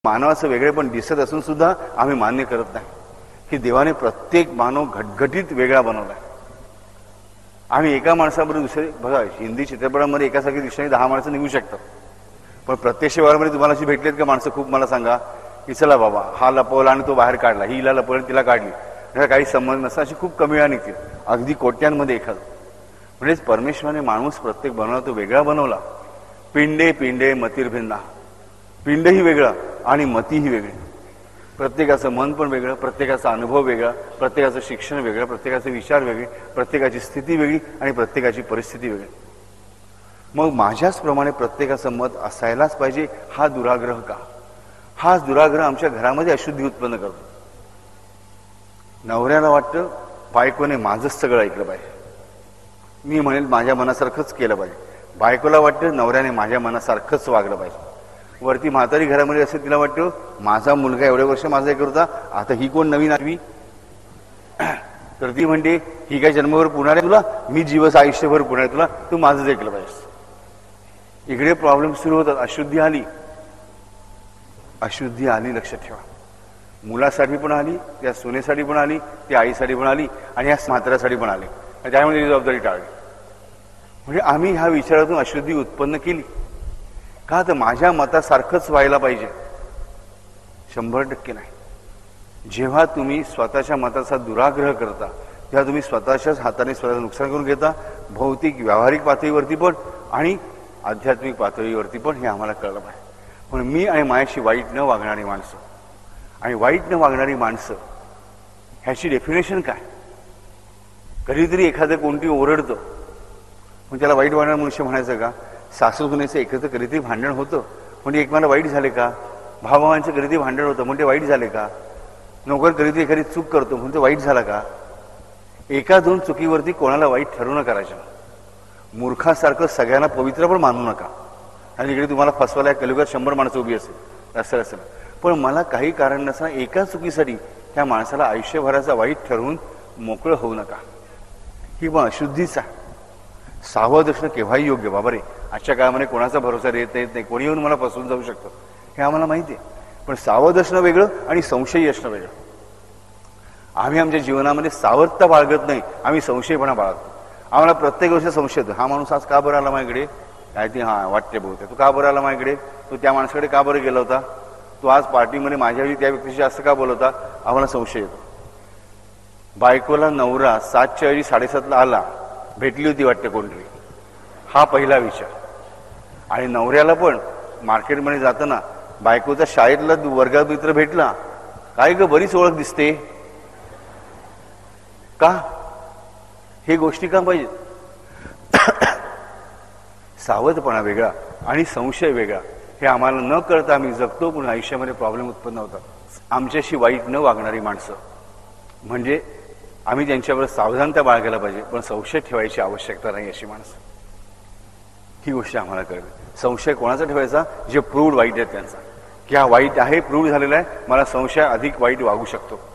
मानवाचं वेगळेपण दिसत असून सुद्धा आम्ही मान्य करत नाही की देवाने प्रत्येक मानव घटघटीत वेगळा बनवलाय. आम्ही एका माणसाबरोबर दुसरे बघा, हिंदी चित्रपटामध्ये एकासारखी दिवसाने 10 माणसं निघू शकतात, पण प्रत्यक्ष व्यवहारामध्ये तुम्हाला अशी भेटलेत का माणसं? खूप. मला सांगा की चला बाबा हा लपवला आणि तो बाहेर काढला, ही हिला लपवली तिला काढली, ह्याचा काही संबंध नसता अशी खूप कमी वेळा निघतील, अगदी कोट्यांमध्ये एखादं. म्हणजेच परमेश्वराने माणूस प्रत्येक बनवला तो वेगळा बनवला. पिंडे पिंडे मतिर्भिन्ना, पिंडही वेगळं आणि मतीही वेगळी. प्रत्येकाचं मन पण वेगळं, प्रत्येकाचा अनुभव वेगळा, प्रत्येकाचं शिक्षण वेगळं, प्रत्येकाचे विचार वेगळे, प्रत्येकाची स्थिती वेगळी आणि प्रत्येकाची परिस्थिती वेगळी. मग माझ्याचप्रमाणे प्रत्येकाचं मत असायलाच पाहिजे हा दुराग्रह का? हाच दुराग्रह आमच्या घरामध्ये अशुद्धी उत्पन्न करतो. नवऱ्याला वाटतं बायकोने माझंच सगळं ऐकलं पाहिजे, मी म्हणेल माझ्या मनासारखंच केलं पाहिजे. बायकोला वाटतं नवऱ्याने माझ्या मनासारखंच वागलं पाहिजे. वरती म्हातारी घरामध्ये असेल, तिला वाटतं माझा मुलगा एवढे वर्ष माझा हे करता, आता ही कोण नवीन आठवी, तर ती म्हणते ही काय जन्मभर पुणार आहे तुला, मी जीवस आयुष्यभर पुणार आहे तुला, तू माझंच ऐकलं पाहिजे. इकडे प्रॉब्लेम सुरू होतात. अशुद्धी आली, अशुद्धी आली, लक्षात ठेवा. मुलासाठी पण आली, त्या सुनेसाठी पण आली, त्या आईसाठी पण आली आणि या म्हाताऱ्यासाठी पण आली. त्यामुळे जबाबदारी टाळली. म्हणजे आम्ही ह्या विचारातून अशुद्धी उत्पन्न केली का? तर माझ्या मतासारखंच व्हायला पाहिजे. 100% नाही. जेव्हा तुम्ही स्वतःच्या मताचा दुराग्रह करता तेव्हा तुम्ही स्वतःच्याच हाताने स्वतःचं नुकसान करून घेता, भौतिक व्यावहारिक पातळीवरती पण आणि आध्यात्मिक पातळीवरती पण. हे आम्हाला कळलं पाहिजे. पण मी आणि माझ्याशी वाईट न वागणारी माणसं आणि वाईट न वागणारी माणसं ह्याची डेफिनेशन काय? कधीतरी एखादं कोणती ओरडतं पण त्याला वाईट वागणारा मनुष्य म्हणायचं का? सासू सुनेचं एकत्र कधीतरी भांडण होतं म्हणजे एकमेकाला वाईट झाले का? भावांचं कधीतरी भांडण होतं म्हणजे वाईट झाले का? नोकर कधीतरी एखादी चूक करतो म्हणजे वाईट झाला का? एका दोन चुकीवरती कोणाला वाईट ठरवू नका राजा. मूर्खासारखं सगळ्यांना पवित्र पण मानू नका. आणि इकडे तुम्हाला फसवायला कलियुगात 100 माणसं उभी असेल, असं. पण मला काही कारण नसताना एका चुकीसाठी त्या माणसाला आयुष्यभराचा वाईट ठरवून मोकळं होऊ नका. ही पण अशुद्धीच आहे. सावध असणं केव्हाही योग्य. बाबा रे, आजच्या काळामध्ये कोणाचा भरोसा देत नाही, कोणी येऊन मला फसवून जाऊ शकतं, हे आम्हाला माहिती आहे. पण सावध असणं वेगळं आणि संशयी असणं वेगळं. आम्ही आमच्या जीवनामध्ये सावधता बाळगत नाही, आम्ही संशयपणा बाळगतो. आम्हाला प्रत्येक गोष्ट संशय येतो. हा माणूस आज का बरं आला माझ्याकडे? काय ती हा वाटते बहुतेक. तू का बरं आला माझ्याकडे? तू त्या माणसाकडे का बरं गेला होता? तू आज पार्टीमध्ये माझ्यावेळी त्या व्यक्तीशी जास्त का बोलवता? आम्हाला संशय येतो. बायकोला नवरा 7च्या ऐवजी 7:30ला आला, भेटली होती वाटते कोणतरी, हा पहिला विचार. आणि नवऱ्याला पण मार्केटमध्ये जाताना बायकोचा शाळेतला वर्गात मित्र भेटला, काय ग बरीच ओळख दिसते का? हे गोष्टी का पाहिजे? सावधपणा वेगळा आणि संशय वेगळा. हे आम्हाला न कळता आम्ही जगतो, पण आयुष्यामध्ये प्रॉब्लेम उत्पन्न होतात. आमच्याशी वाईट न वागणारी माणसं म्हणजे आम्ही त्यांच्यावर सावधानता बाळगायला पाहिजे, पण संशय ठेवायची आवश्यकता नाही अशी माणसं. ही गोष्ट आम्हाला कळली. संशय कोणाचा ठेवायचा? जे प्रूव्ड वाईट आहेत त्यांचा, की हा वाईट आहे, प्रूव्ड झालेला आहे, मला संशय अधिक वाईट वागू शकतो.